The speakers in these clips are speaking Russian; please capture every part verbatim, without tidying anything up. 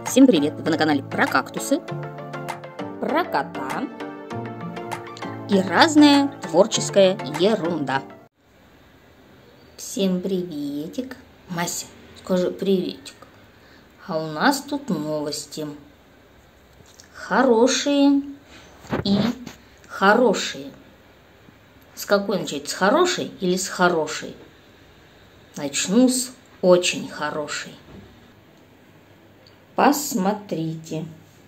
Всем привет! Вы на канале про кактусы, про кота и разная творческая ерунда. Всем приветик! Мася, скажи приветик. А у нас тут новости. Хорошие и хорошие. С какой начать? С хорошей или с хорошей? Начну с очень хорошей. Посмотрите.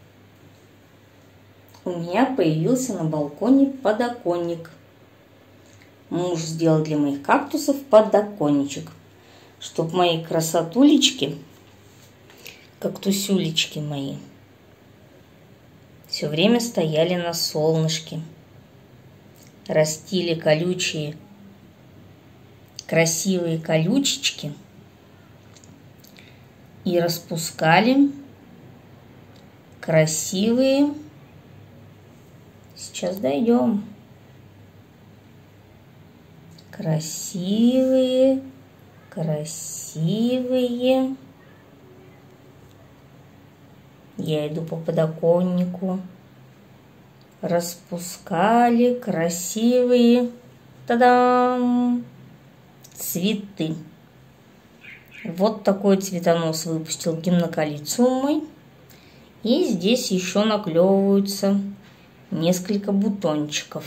У меня появился на балконе подоконник. Муж сделал для моих кактусов подоконничек, чтоб мои красотулечки, кактусюлечки мои, все время стояли на солнышке, растили колючие, красивые колючечки и распускали красивые. Сейчас дойдем. Красивые, красивые. Я иду по подоконнику. Распускали красивые, та-дам, цветы. Вот такой цветонос выпустил гимнокалициум мой. И здесь еще наклевываются несколько бутончиков.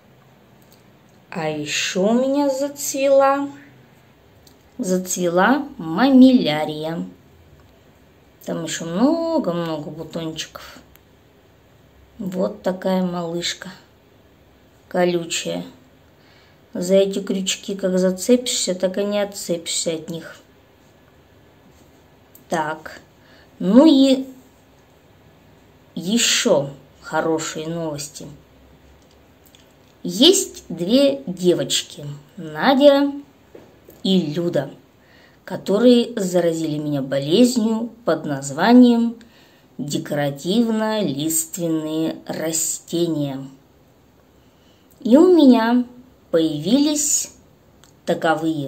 А еще у меня зацвела, зацвела мамилярия. Там еще много-много бутончиков. Вот такая малышка, колючая. За эти крючки как зацепишься, так и не отцепишься от них. Так, ну и еще хорошие новости. Есть две девочки, Надя и Люда, которые заразили меня болезнью под названием декоративно-лиственные растения. И у меня появились таковые.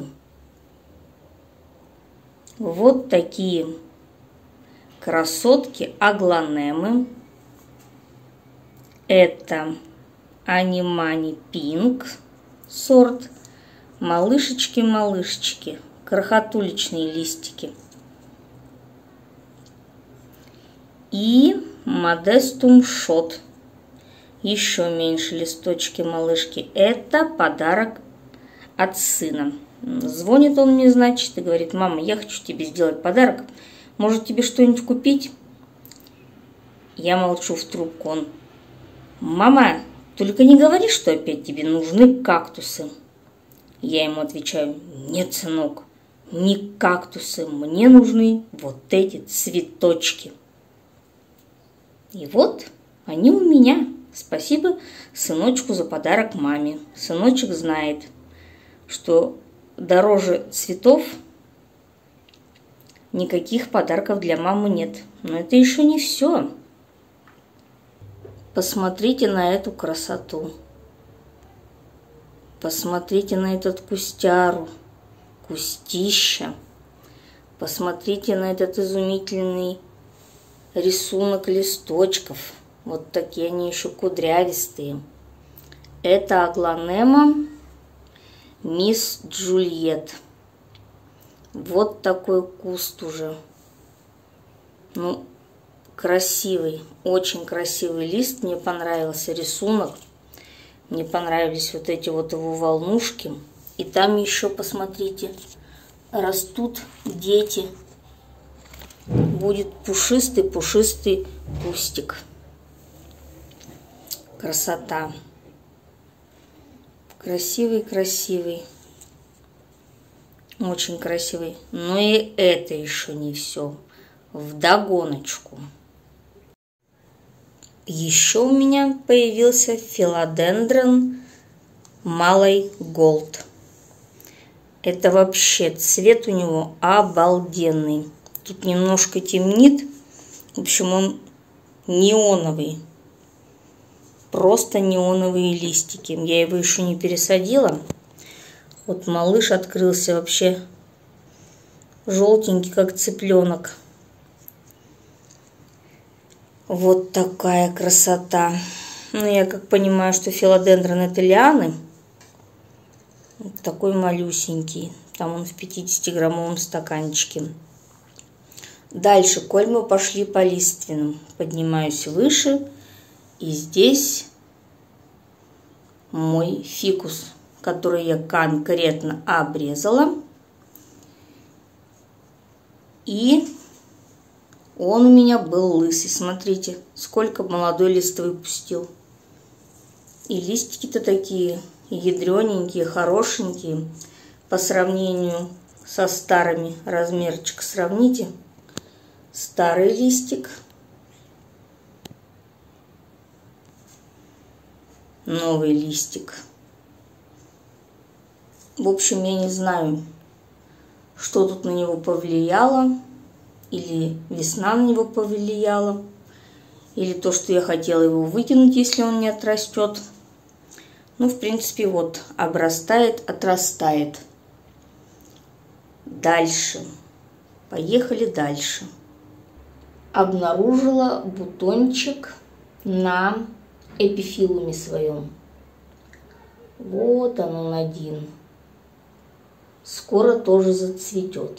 Вот такие красотки аглонемы. Это Анимани Пинк сорт. Малышечки-малышечки, крохотулечные листики. И Модестум Шот. Еще меньше листочки малышки. Это подарок от сына. Звонит он мне, значит, и говорит: мама, я хочу тебе сделать подарок. Может, тебе что-нибудь купить? Я молчу в трубку. Он: мама, только не говори, что опять тебе нужны кактусы. Я ему отвечаю: нет, сынок, не кактусы, мне нужны вот эти цветочки. И вот они у меня. Спасибо сыночку за подарок маме. Сыночек знает, что дороже цветов никаких подарков для мамы нет. Но это еще не все. Посмотрите на эту красоту. Посмотрите на этот кустяру, кустища. Посмотрите на этот изумительный рисунок листочков. Вот такие они еще кудрявистые. Это аглонема Мисс Джульет. Вот такой куст уже. Ну, красивый, очень красивый лист. Мне понравился рисунок. Мне понравились вот эти вот его волнушки. И там еще, посмотрите, растут дети. Будет пушистый-пушистый кустик. Красота. Красивый-красивый. Очень красивый. Но и это еще не все. Вдогоночку. Еще у меня появился филодендрон Малой Голд. Это вообще цвет у него обалденный. Тут немножко темнит. В общем, он неоновый. Просто неоновые листики. Я его еще не пересадила. Вот малыш открылся вообще желтенький, как цыпленок. Вот такая красота. Ну, я как понимаю, что филодендрон это лианы. Вот такой малюсенький. Там он в пятидесятиграммовом стаканчике. Дальше, коль мы пошли по лиственным, поднимаюсь выше. И здесь мой фикус, который я конкретно обрезала. И он у меня был лысый. Смотрите, сколько молодой листвы пустил. И листики-то такие ядрененькие, хорошенькие. По сравнению со старыми, размерчик сравните. Старый листик. Новый листик. В общем, я не знаю, что тут на него повлияло. Или весна на него повлияла. Или то, что я хотела его выкинуть, если он не отрастет. Ну, в принципе, вот, обрастает, отрастает. Дальше. Поехали дальше. Обнаружила бутончик на эпифилуме своем. Вот он, он один. Скоро тоже зацветет.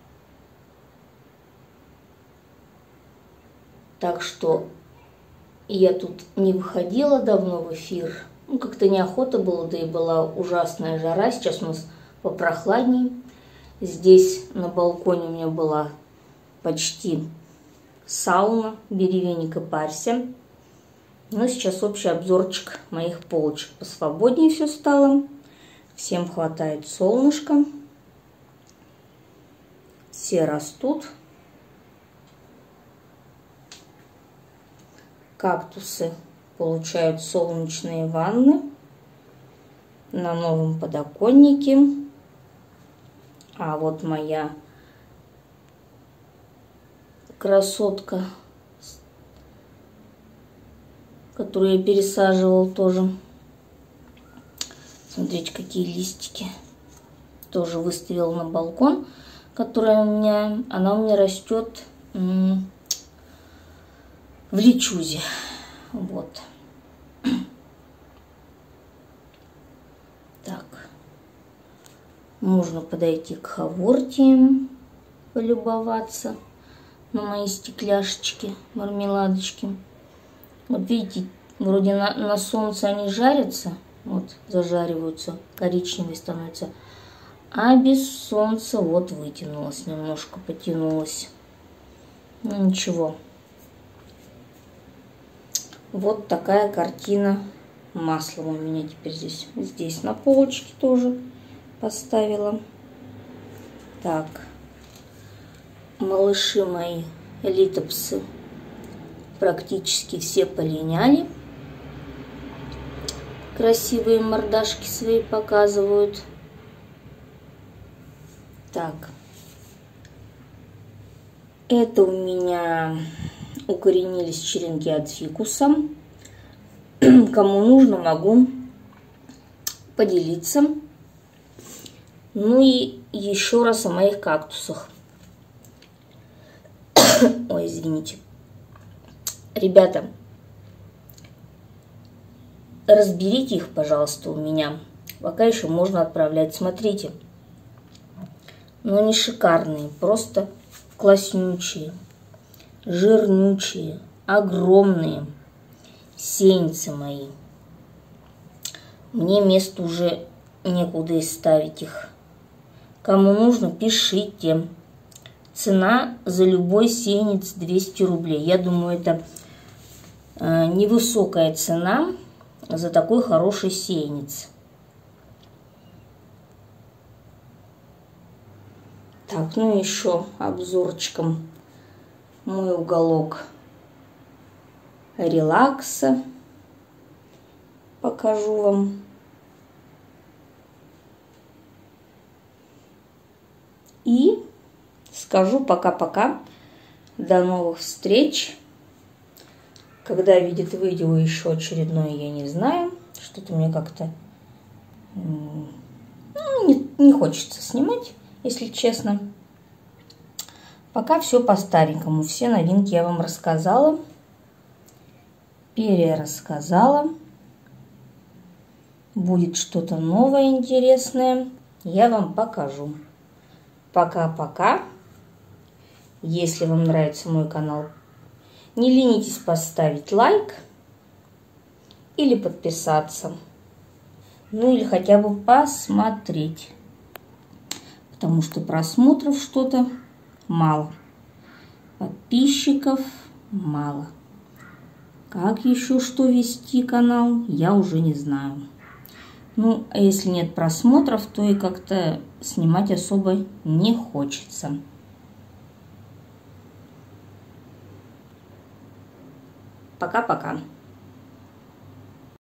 Так что я тут не выходила давно в эфир. Ну, как-то неохота было, да и была ужасная жара. Сейчас у нас попрохладней. Здесь на балконе у меня была почти сауна. Бери веник и парься. Ну, сейчас общий обзорчик моих полочек. Посвободнее все стало. Всем хватает солнышка. Все растут. Кактусы получают солнечные ванны на новом подоконнике. А вот моя красотка, которую я пересаживал тоже. Смотрите, какие листики. Тоже выставила на балкон, которая у меня, она у меня растет в личузе. Вот. Так. Можно подойти к хавортиям, полюбоваться на мои стекляшечки, мармеладочки. Вот видите, вроде на, на солнце они жарятся, вот зажариваются, коричневые становятся, а без солнца вот вытянулась, немножко потянулась. Ну ничего. Вот такая картина маслом у меня теперь здесь. Здесь на полочке тоже поставила. Так. Малыши мои, литопсы, практически все полиняли. Красивые мордашки свои показывают. Так. Это у меня укоренились черенки от фикуса. Кому нужно, могу поделиться. Ну и еще раз о моих кактусах. Ой, извините. Ребята, разберите их, пожалуйста, у меня. Пока еще можно отправлять. Смотрите. Но они шикарные, просто класснючие, жирнючие, огромные сеянцы мои. Мне места уже некуда и ставить их. Кому нужно, пишите. Цена за любой сеянец двести рублей. Я думаю, это э, невысокая цена за такой хороший сеянец. Так, ну еще обзорчиком мой уголок релакса покажу вам. И скажу пока-пока. До новых встреч. Когда видит видео еще очередное, я не знаю. Что-то мне как-то ну, не, не хочется снимать, если честно. Пока все по старенькому. Все новинки я вам рассказала. перерассказала. Будет что-то новое, интересное, я вам покажу. Пока-пока. Если вам нравится мой канал, не ленитесь поставить лайк или подписаться. Ну или хотя бы посмотреть. Потому что просмотров что-то мало. Подписчиков мало. Как еще что вести канал, я уже не знаю. Ну, а если нет просмотров, то и как-то снимать особо не хочется. Пока-пока.